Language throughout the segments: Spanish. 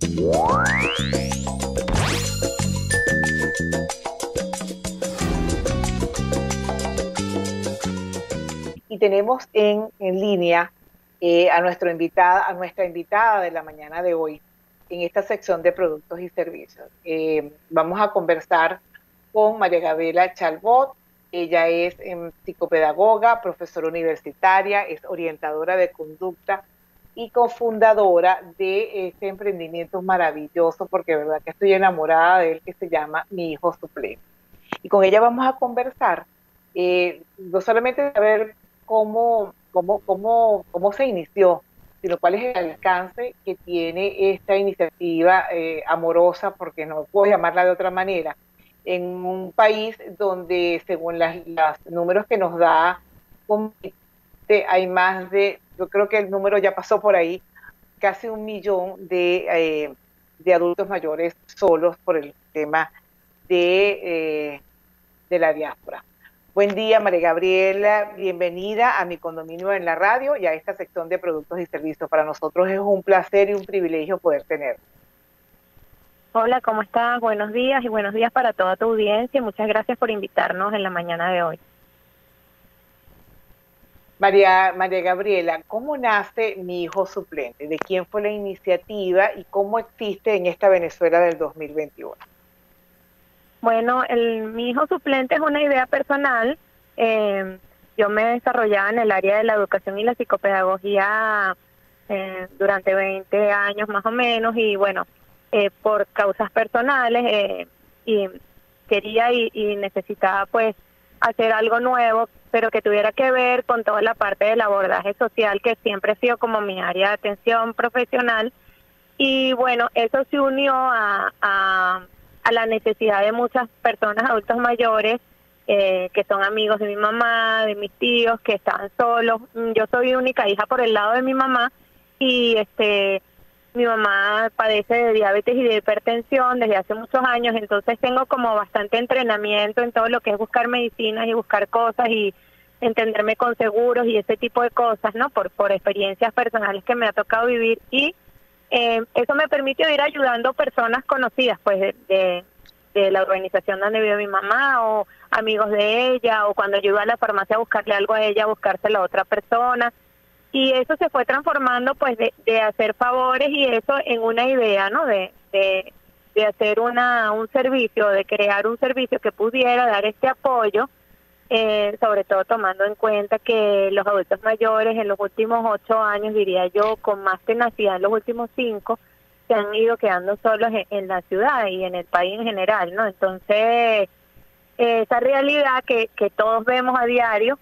Y tenemos en línea a nuestra invitada de la mañana de hoy en esta sección de productos y servicios. Vamos a conversar con María Gabriela Chalbot. Ella es psicopedagoga, profesora universitaria, es orientadora de conducta y cofundadora de este emprendimiento maravilloso, porque de verdad que estoy enamorada de él, que se llama Mi Hijo Suplente. Y con ella vamos a conversar, no solamente saber cómo se inició, sino cuál es el alcance que tiene esta iniciativa amorosa, porque no puedo llamarla de otra manera, en un país donde, según los números que nos da, hay más de, yo creo que el número ya pasó por ahí, casi 1 millón de adultos mayores solos por el tema de la diáspora. Buen día, María Gabriela, bienvenida a Mi Condominio en la Radio y a esta sección de productos y servicios. Para nosotros es un placer y un privilegio poder tener. Hola, ¿cómo estás? Buenos días y buenos días para toda tu audiencia. Muchas gracias por invitarnos en la mañana de hoy. María Gabriela, ¿cómo nace Mi Hijo Suplente? ¿De quién fue la iniciativa y cómo existe en esta Venezuela del 2021? Bueno, Mi Hijo Suplente es una idea personal. Yo me desarrollaba en el área de la educación y la psicopedagogía durante 20 años más o menos, y bueno, por causas personales y quería y necesitaba pues hacer algo nuevo, pero que tuviera que ver con toda la parte del abordaje social, que siempre ha sido como mi área de atención profesional. Y bueno, eso se unió a la necesidad de muchas personas, adultos mayores, que son amigos de mi mamá, de mis tíos, que estaban solos. Yo soy única hija por el lado de mi mamá, y mi mamá padece de diabetes y de hipertensión desde hace muchos años, entonces tengo como bastante entrenamiento en todo lo que es buscar medicinas y buscar cosas y entenderme con seguros y ese tipo de cosas, ¿no? Por experiencias personales que me ha tocado vivir, y eso me permitió ir ayudando personas conocidas, pues, de la organización donde vive mi mamá, o amigos de ella, o cuando yo iba a la farmacia a buscarle algo a ella, a buscárselo a otra persona. Y eso se fue transformando, pues, de hacer favores y eso en una idea, ¿no? De hacer un servicio, de crear un servicio que pudiera dar este apoyo, sobre todo tomando en cuenta que los adultos mayores en los últimos 8 años, diría yo, con más tenacidad en los últimos 5, se han ido quedando solos en la ciudad y en el país en general, ¿no? Entonces, esa realidad que todos vemos a diario,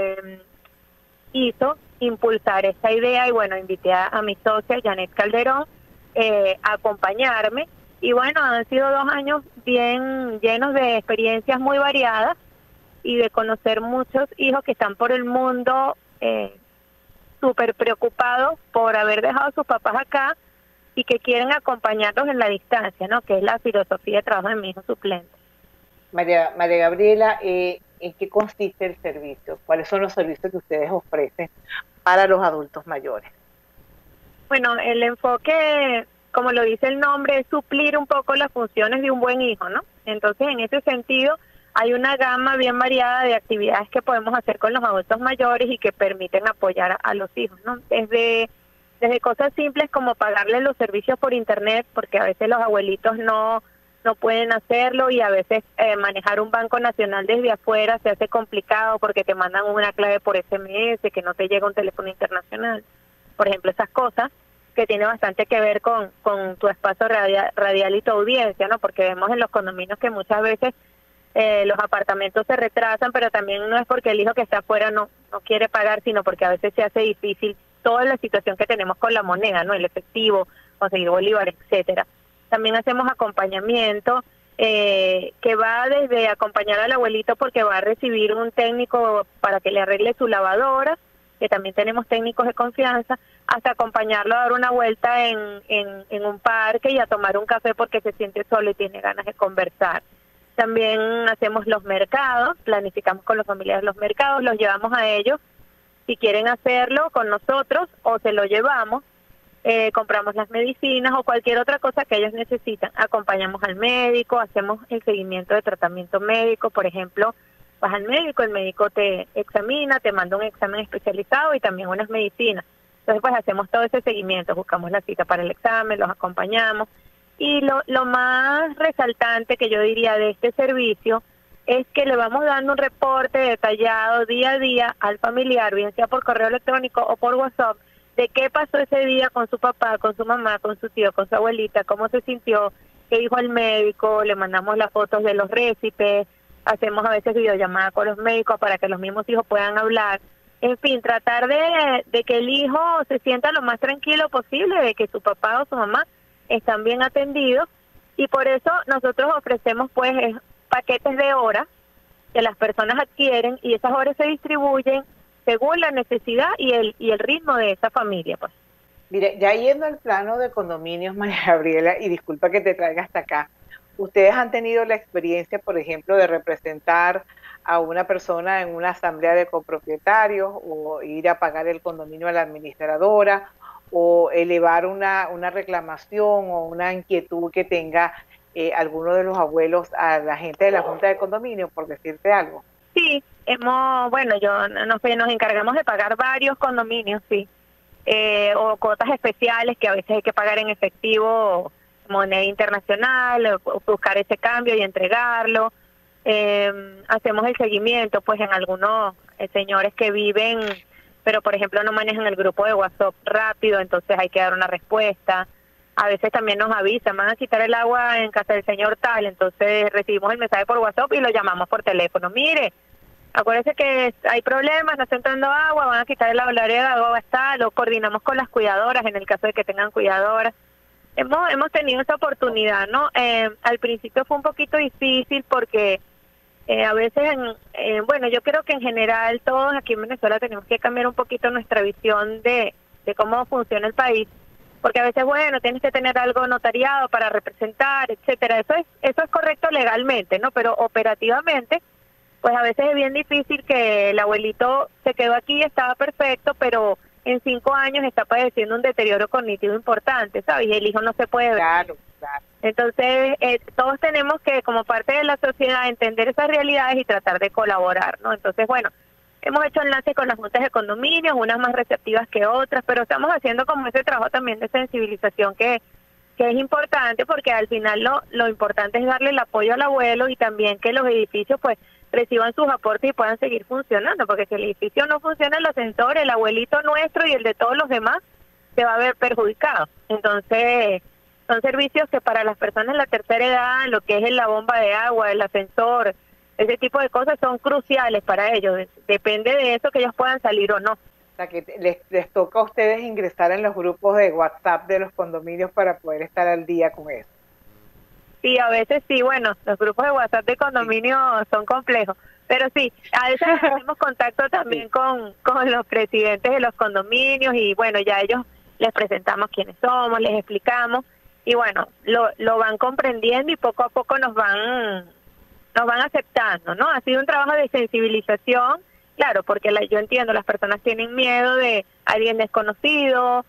hizo impulsar esta idea, y bueno, invité a mi socia Janet Calderón a acompañarme, y bueno, han sido 2 años bien llenos de experiencias muy variadas y de conocer muchos hijos que están por el mundo súper preocupados por haber dejado a sus papás acá y que quieren acompañarlos en la distancia, ¿no? Que es la filosofía de trabajo de Mi Hijo Suplente. María Gabriela, ¿en qué consiste el servicio? ¿Cuáles son los servicios que ustedes ofrecen para los adultos mayores? Bueno, el enfoque, como lo dice el nombre, es suplir un poco las funciones de un buen hijo, ¿no? Entonces, en ese sentido, hay una gama bien variada de actividades que podemos hacer con los adultos mayores y que permiten apoyar a los hijos, ¿no? Desde cosas simples como pagarles los servicios por internet, porque a veces los abuelitos no pueden hacerlo, y a veces manejar un banco nacional desde afuera se hace complicado porque te mandan una clave por SMS, que no te llega un teléfono internacional. Por ejemplo, esas cosas que tiene bastante que ver con tu espacio radial y tu audiencia, ¿no? Porque vemos en los condominios que muchas veces los apartamentos se retrasan, pero también no es porque el hijo que está afuera no quiere pagar, sino porque a veces se hace difícil toda la situación que tenemos con la moneda, ¿no? El efectivo, conseguir bolívares, etcétera. También hacemos acompañamiento, que va desde acompañar al abuelito porque va a recibir un técnico para que le arregle su lavadora, que también tenemos técnicos de confianza, hasta acompañarlo a dar una vuelta en un parque y a tomar un café porque se siente solo y tiene ganas de conversar. También hacemos los mercados, planificamos con los familiares los mercados, los llevamos a ellos si quieren hacerlo con nosotros o se lo llevamos. compramos las medicinas o cualquier otra cosa que ellos necesitan. Acompañamos al médico, hacemos el seguimiento de tratamiento médico, por ejemplo, vas al médico, el médico te examina, te manda un examen especializado y también unas medicinas. Entonces, pues hacemos todo ese seguimiento, buscamos la cita para el examen, los acompañamos. Y lo más resaltante que yo diría de este servicio es que le vamos dando un reporte detallado día a día al familiar, bien sea por correo electrónico o por WhatsApp, de qué pasó ese día con su papá, con su mamá, con su tío, con su abuelita, cómo se sintió, qué dijo el médico, le mandamos las fotos de los récipes, hacemos a veces videollamadas con los médicos para que los mismos hijos puedan hablar. En fin, tratar de que el hijo se sienta lo más tranquilo posible, de que su papá o su mamá están bien atendidos, y por eso nosotros ofrecemos pues paquetes de horas que las personas adquieren y esas horas se distribuyen según la necesidad y el ritmo de esa familia, pues. Mire, ya yendo al plano de condominios, María Gabriela, y disculpa que te traiga hasta acá, ¿ustedes han tenido la experiencia, por ejemplo, de representar a una persona en una asamblea de copropietarios o ir a pagar el condominio a la administradora o elevar una reclamación o una inquietud que tenga alguno de los abuelos a la gente de la Junta de Condominio, por decirte algo? Sí, nos encargamos de pagar varios condominios, sí, o cuotas especiales que a veces hay que pagar en efectivo, moneda internacional, o buscar ese cambio y entregarlo. Hacemos el seguimiento, pues en algunos señores que viven, pero por ejemplo no manejan el grupo de WhatsApp rápido, entonces hay que dar una respuesta. A veces también nos avisan, van a quitar el agua en casa del señor tal, entonces recibimos el mensaje por WhatsApp y lo llamamos por teléfono. Mire, acuérdese que hay problemas, no está entrando agua, van a quitar el área de agua, lo coordinamos con las cuidadoras en el caso de que tengan cuidadoras. Hemos tenido esa oportunidad, ¿no? Al principio fue un poquito difícil porque a veces, bueno, yo creo que en general todos aquí en Venezuela tenemos que cambiar un poquito nuestra visión de cómo funciona el país, porque a veces, bueno, tienes que tener algo notariado para representar, etcétera. Eso es correcto legalmente, ¿no? Pero operativamente, pues a veces es bien difícil que el abuelito se quedó aquí, estaba perfecto, pero en 5 años está padeciendo un deterioro cognitivo importante, ¿sabes? Y el hijo no se puede ver. Claro, claro. Entonces, todos tenemos que, como parte de la sociedad, entender esas realidades y tratar de colaborar, ¿no? Entonces, bueno, hemos hecho enlaces con las juntas de condominios, unas más receptivas que otras, pero estamos haciendo como ese trabajo también de sensibilización que es importante, porque al final lo importante es darle el apoyo al abuelo y también que los edificios, pues, reciban sus aportes y puedan seguir funcionando, porque si el edificio no funciona, el ascensor, el abuelito nuestro y el de todos los demás se va a ver perjudicado. Entonces, son servicios que para las personas de la tercera edad, lo que es la bomba de agua, el ascensor, ese tipo de cosas son cruciales para ellos. Depende de eso que ellos puedan salir o no. O sea, que les toca a ustedes ingresar en los grupos de WhatsApp de los condominios para poder estar al día con eso. Sí, a veces sí, bueno, los grupos de WhatsApp de condominio son complejos, pero sí, a veces hacemos contacto también con los presidentes de los condominios y bueno, ya ellos les presentamos quiénes somos, les explicamos y bueno, lo van comprendiendo y poco a poco nos van aceptando, ¿no? Ha sido un trabajo de sensibilización, claro, porque yo entiendo, las personas tienen miedo de alguien desconocido,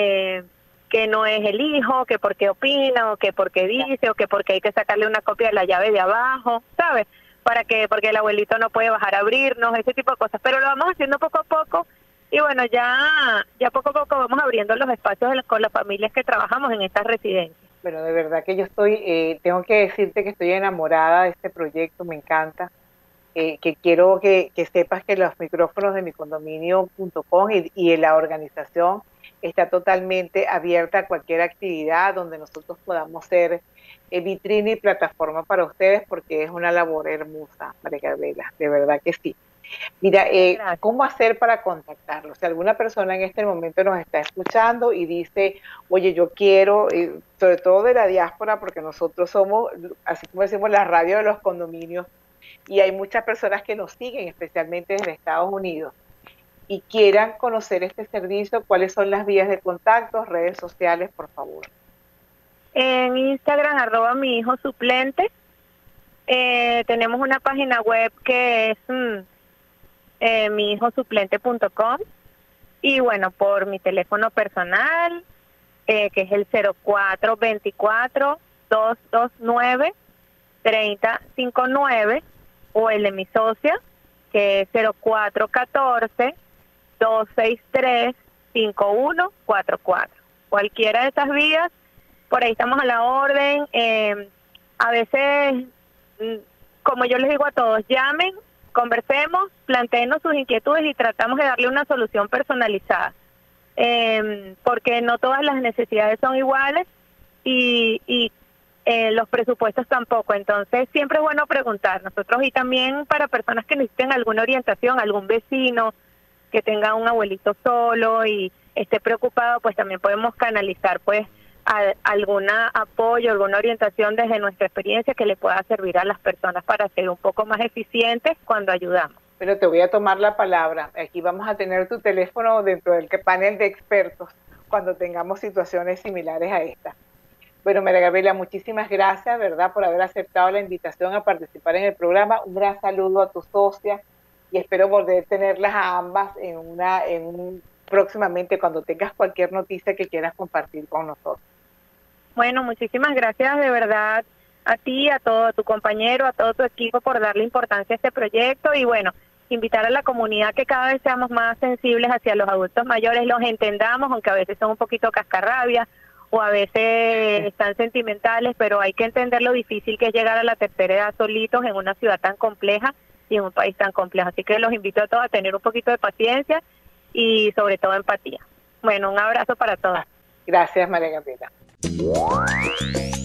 que no es el hijo, que porque opina, o que porque dice, o que porque hay que sacarle una copia de la llave de abajo, ¿sabes? Porque el abuelito no puede bajar a abrirnos, ese tipo de cosas, pero lo vamos haciendo poco a poco, y bueno, ya poco a poco vamos abriendo los espacios con las familias que trabajamos en estas residencias. Bueno, de verdad que yo tengo que decirte que estoy enamorada de este proyecto, me encanta, que quiero que sepas que los micrófonos de micondominio.com y la organización está totalmente abierta a cualquier actividad donde nosotros podamos ser vitrina y plataforma para ustedes, porque es una labor hermosa, María Gabriela, de verdad que sí. Mira, ¿cómo hacer para contactarlos? Si alguna persona en este momento nos está escuchando y dice, oye, yo quiero, sobre todo de la diáspora, porque nosotros somos, así como decimos, la radio de los condominios, y hay muchas personas que nos siguen, especialmente desde Estados Unidos, y quieran conocer este servicio, ¿cuáles son las vías de contacto, redes sociales, por favor? En Instagram, @mi hijo suplente. Tenemos una página web que es mihijosuplente.com. Y bueno, por mi teléfono personal, que es el 0424-229-3059, o el de mi socia, que es 0414-263-5144. Cualquiera de estas vías, por ahí estamos a la orden. A veces, como yo les digo a todos, llamen, conversemos, planteenos sus inquietudes y tratamos de darle una solución personalizada, porque no todas las necesidades son iguales y los presupuestos tampoco. Entonces siempre es bueno preguntar nosotros, y también para personas que necesiten alguna orientación, algún vecino que tenga un abuelito solo y esté preocupado, pues también podemos canalizar pues algún apoyo, alguna orientación desde nuestra experiencia que le pueda servir a las personas para ser un poco más eficientes cuando ayudamos. Pero te voy a tomar la palabra. Aquí vamos a tener tu teléfono dentro del panel de expertos cuando tengamos situaciones similares a esta. Bueno, María Gabriela, muchísimas gracias, ¿verdad?, por haber aceptado la invitación a participar en el programa. Un gran saludo a tu socia y espero volver a tenerlas a ambas próximamente cuando tengas cualquier noticia que quieras compartir con nosotros. Bueno, muchísimas gracias de verdad a ti, a todo tu compañero, a todo tu equipo por darle importancia a este proyecto, y bueno, invitar a la comunidad que cada vez seamos más sensibles hacia los adultos mayores, los entendamos, aunque a veces son un poquito cascarrabias o a veces están sentimentales, pero hay que entender lo difícil que es llegar a la tercera edad solitos en una ciudad tan compleja y en un país tan complejo. Así que los invito a todos a tener un poquito de paciencia y sobre todo empatía. Bueno, un abrazo para todos. Gracias, María Gabriela.